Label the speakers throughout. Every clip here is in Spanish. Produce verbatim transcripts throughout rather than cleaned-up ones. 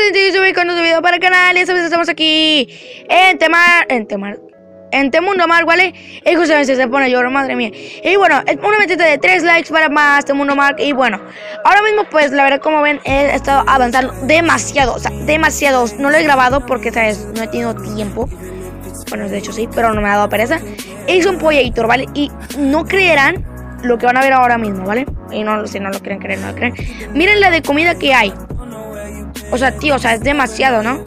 Speaker 1: gente, yo soy con otro video para el canal y esta vez estamos aquí en Temar, en Temar, en Temundo Mar, ¿vale? Y justamente se pone a llorar, madre mía. Y bueno, es una metita de tres likes para más Temundo Mar. Y bueno, ahora mismo pues la verdad como ven he estado avanzando demasiado, o sea, demasiado. No lo he grabado porque, ¿sabes? No he tenido tiempo. Bueno, de hecho sí, pero no me ha dado pereza. Hice un Pollator, ¿vale? Y no creerán lo que van a ver ahora mismo, ¿vale? Y no, si no lo quieren creer, no lo creen. Miren la de comida que hay. O sea, tío, o sea, es demasiado, ¿no?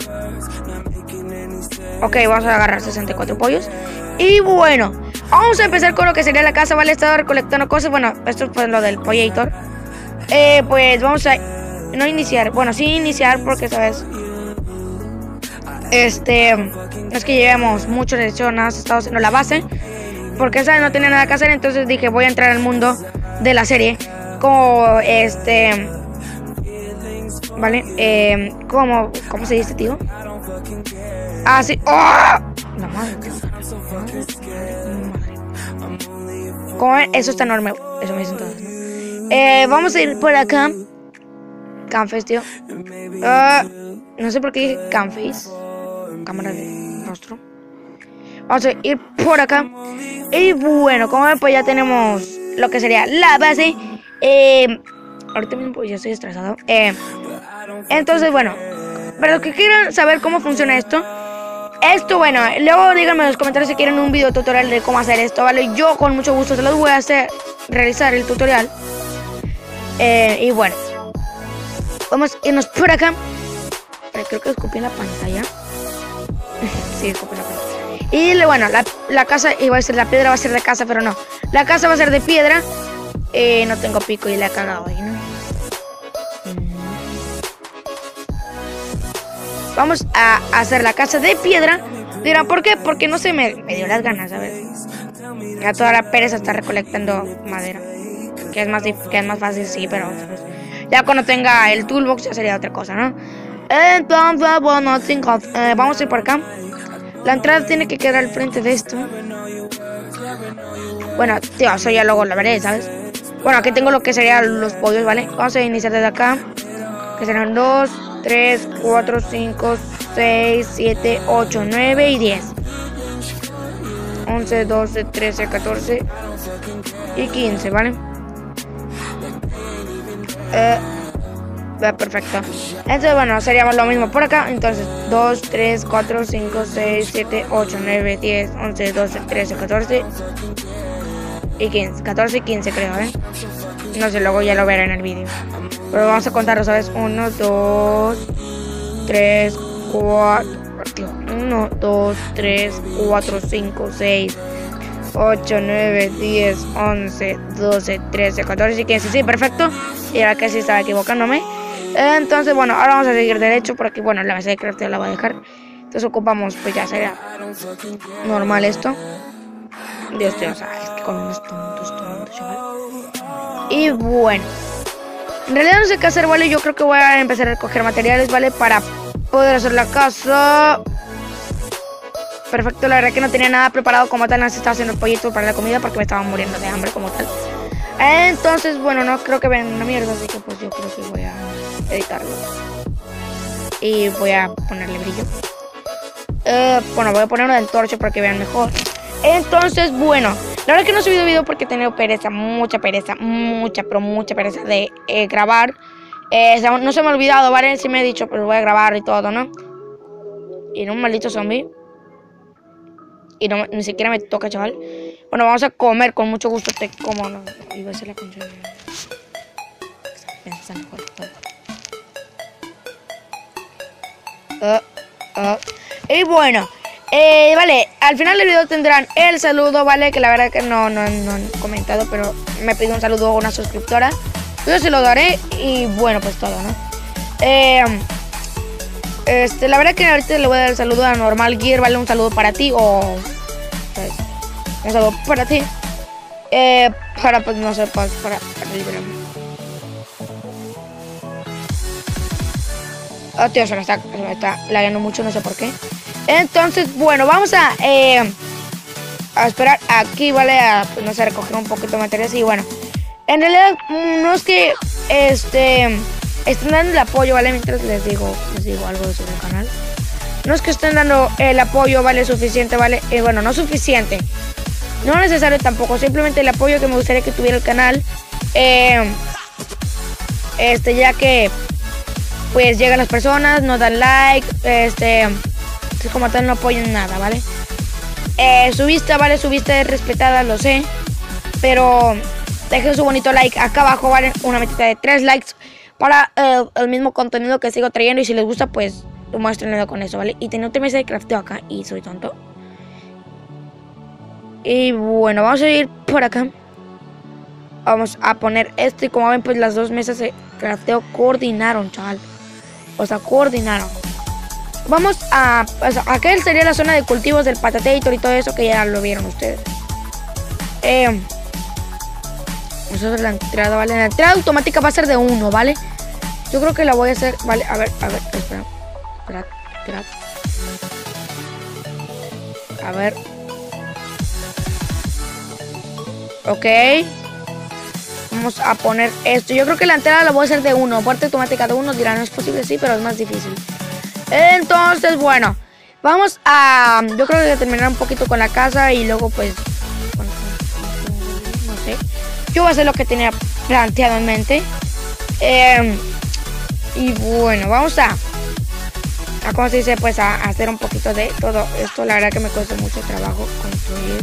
Speaker 1: Ok, vamos a agarrar sesenta y cuatro pollos. Y bueno, vamos a empezar con lo que sería la casa, ¿vale? He estado recolectando cosas. Bueno, esto fue lo del Pollator. Eh, pues vamos a... No iniciar. Bueno, sí iniciar porque, ¿sabes? Este... No es que llevemos mucho, de hecho, nada, he estado haciendo la base. Porque, ¿sabes? No tenía nada que hacer, entonces dije, voy a entrar al mundo de la serie. Como, este... ¿Vale? Eh, ¿cómo, ¿Cómo se dice, tío? Ah, sí. ¡Oh! La madre. Madre. ¿Cómo ven? Eso está enorme. Eso me dicen todos, ¿no? Eh, vamos a ir por acá. Canface, tío. Uh, no sé por qué dije Canface. Cámara de rostro. Vamos a ir por acá. Y bueno, como ven, pues ya tenemos lo que sería la base. Eh... Ahorita mismo pues ya estoy estresado. Eh, entonces, bueno, para los que quieran saber cómo funciona esto, esto, bueno, luego díganme en los comentarios si quieren un video tutorial de cómo hacer esto, ¿vale? Yo con mucho gusto se los voy a hacer, realizar el tutorial. Eh, y bueno, vamos a irnos por acá. Eh, creo que escupí en la pantalla. Sí, escupí en la pantalla. Y bueno, la, la casa iba a ser, la piedra va a ser de casa, pero no. La casa va a ser de piedra. Eh, no tengo pico y la he cagado ahí, ¿no? Vamos a hacer la casa de piedra. Dirán, ¿por qué? Porque no se me, me dio las ganas, ¿sabes? Ya toda la pereza está recolectando madera. Que es más, que es más fácil, sí, pero ¿sabes? Ya cuando tenga el toolbox ya sería otra cosa, ¿no? Entonces, bueno, cinco, eh, vamos a ir por acá. La entrada tiene que quedar al frente de esto. Bueno, tío, eso ya luego lo veré, ¿sabes? Bueno, aquí tengo lo que serían los pollos, ¿vale? Vamos a iniciar desde acá. Que serán dos, tres, cuatro, cinco, seis, siete, ocho, nueve y diez. once, doce, trece, catorce y quince, ¿vale? Eh, perfecto. Entonces, bueno, seríamos lo mismo por acá. Entonces, dos, tres, cuatro, cinco, seis, siete, ocho, nueve, diez, once, doce, trece, catorce y quince. catorce y quince creo, ¿eh? No sé, luego ya lo veré en el vídeo. Pero vamos a contarlo, ¿sabes? uno, dos, tres, cuatro. uno, dos, tres, cuatro, cinco, seis, ocho, nueve, diez, once, doce, trece, catorce y quince. Sí, perfecto. Y ahora que sí estaba equivocándome. Entonces, bueno, ahora vamos a seguir derecho. Por aquí, bueno, la base de crafteo la voy a dejar. Entonces ocupamos, pues ya sería normal esto. Dios, tío, o sea, es que con unos tontos, tontos, chaval. Y bueno, en realidad no sé qué hacer, ¿vale? Yo creo que voy a empezar a recoger materiales, ¿vale? Para poder hacer la casa. Perfecto, la verdad que no tenía nada preparado como tal. No se estaba haciendo el pollito para la comida porque me estaba muriendo de hambre como tal. Entonces, bueno, no creo que vean una mierda, así que pues yo creo que voy a editarlo. Y voy a ponerle brillo. Eh, bueno, voy a poner uno del torcho para que vean mejor. Entonces, bueno, la verdad que no he subido video porque he tenido pereza, mucha pereza, mucha, pero mucha pereza de eh, grabar. Eh, no se me ha olvidado, ¿vale? Sí me he dicho, pero voy a grabar y todo, ¿no? Y no un maldito zombie. Y no, ni siquiera me toca, chaval. Bueno, vamos a comer, con mucho gusto te como, no. Iba a ser la concha de... Pensando por todo. Uh, uh. Y bueno... Eh, vale, al final del video tendrán el saludo, ¿vale? Que la verdad que no, no, no han comentado, pero me pidió un saludo a una suscriptora. Yo se lo daré y bueno, pues todo, ¿no? Eh, este, la verdad que ahorita le voy a dar el saludo a Normal Gear, ¿vale? Un saludo para ti o... ¿sabes? Un saludo para ti. Eh, para, pues, no sé, pues, para... para liberarme. Oh, tío, se me está, se me está lagueando mucho, no sé por qué. Entonces, bueno, vamos a, eh, a esperar aquí, ¿vale? A, pues, no sé, recoger un poquito de materiales y bueno. En realidad, no es que, este, estén dando el apoyo, ¿vale? Mientras les digo, les digo algo sobre el canal. No es que estén dando el apoyo, ¿vale? Suficiente, ¿vale? Eh, bueno, no suficiente. No necesario tampoco. Simplemente el apoyo que me gustaría que tuviera el canal. Eh, este, ya que pues llegan las personas, no dan like. Este, es como tal no apoyan nada, ¿vale? Eh, su vista, ¿vale? Su vista es respetada, lo sé. Pero dejen su bonito like acá abajo, ¿vale? Una metita de tres likes para eh, el mismo contenido que sigo trayendo. Y si les gusta, pues lo muestren con eso, ¿vale? Y tengo otra mesa de crafteo acá y soy tonto. Y bueno, vamos a ir por acá. Vamos a poner esto. Y como ven, pues las dos mesas de crafteo coordinaron, chaval. O sea, coordinaron. Vamos a... O sea, acá sería la zona de cultivos del patateito y todo eso que ya lo vieron ustedes. Eh... Nosotros la entrada, ¿vale? La entrada automática va a ser de uno, ¿vale? Yo creo que la voy a hacer, ¿vale? A ver, a ver, espera. Espera, espera. A ver. Ok. Vamos a poner esto. Yo creo que la entrada la voy a hacer de uno. Puerta automática de uno. Dirán, no es posible, sí, pero es más difícil. Entonces, bueno. Vamos a... Yo creo que terminar un poquito con la casa y luego, pues... No sé. Yo voy a hacer lo que tenía planteado en mente. Eh, y bueno, vamos a, a, ¿cómo se dice? Pues a, a hacer un poquito de todo esto. La verdad que me cuesta mucho trabajo construir.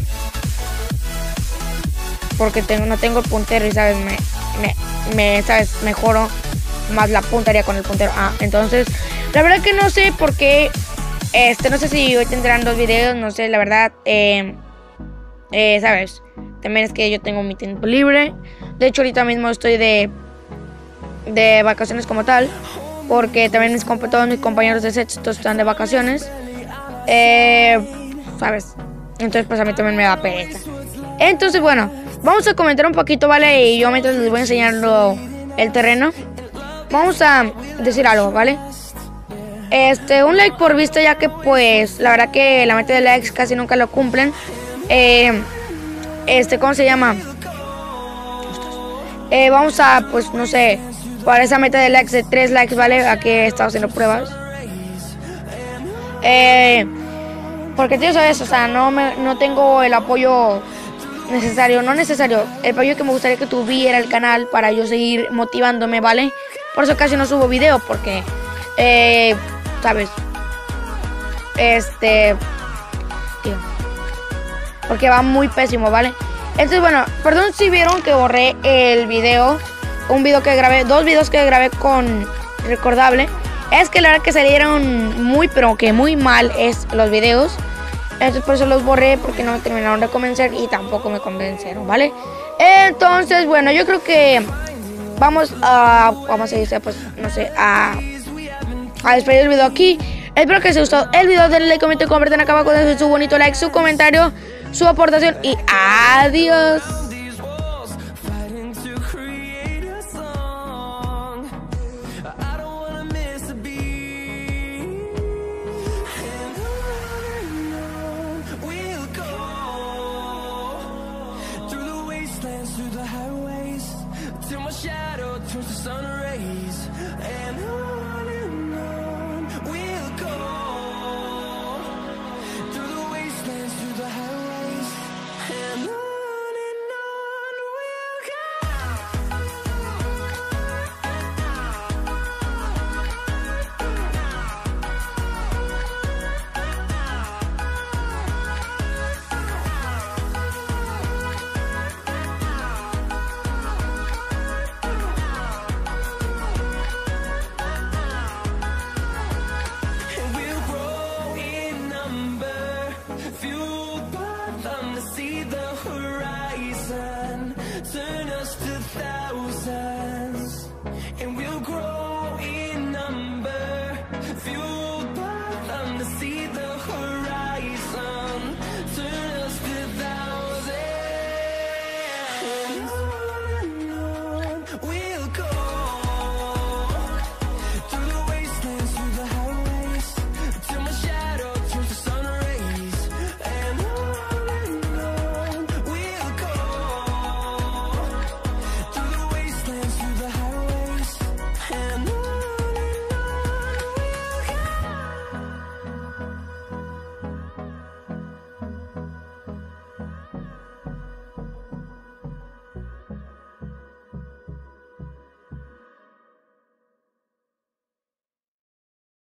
Speaker 1: Porque tengo, no tengo el puntero y, ¿sabes? Me, me, me, ¿sabes? Mejoro más la puntería con el puntero. Ah, entonces, la verdad que no sé por qué. Este, no sé si hoy tendrán dos videos. No sé, la verdad. Eh, eh, ¿Sabes? También es que yo tengo mi tiempo libre. De hecho, ahorita mismo estoy de de vacaciones como tal, porque también mis, todos mis compañeros de sexto están de vacaciones. Eh, ¿Sabes? Entonces, pues a mí también me da pereza. Entonces, bueno, vamos a comentar un poquito, ¿vale? Y yo mientras les voy enseñando el terreno, vamos a decir algo, ¿vale? Este, un like por vista, ya que pues la verdad que la meta de likes casi nunca lo cumplen. Eh... Este, ¿cómo se llama? Eh, vamos a, pues, no sé, para esa meta de likes de tres likes, ¿vale? Aquí he estado haciendo pruebas. Eh, porque, tío, ¿sabes? O sea, no, me, no tengo el apoyo necesario, no necesario, el apoyo que me gustaría que tuviera el canal para yo seguir motivándome, ¿vale? Por eso casi no subo video, porque, eh, ¿sabes? Este... Tío... Porque va muy pésimo, ¿vale? Entonces, bueno, perdón si vieron que borré el video. Un video que grabé, dos videos que grabé con Recordable. Es que la verdad que salieron muy, pero que muy mal es los videos. Entonces por eso los borré, porque no me terminaron de convencer y tampoco me convencieron, ¿vale? Entonces, bueno, yo creo que vamos a, vamos a decir, pues, no sé, a, a despedir el video aquí. Espero que les haya gustado el video, denle like, comenten, compartan acá abajo, dejen su bonito like, su comentario, su aportación y adiós.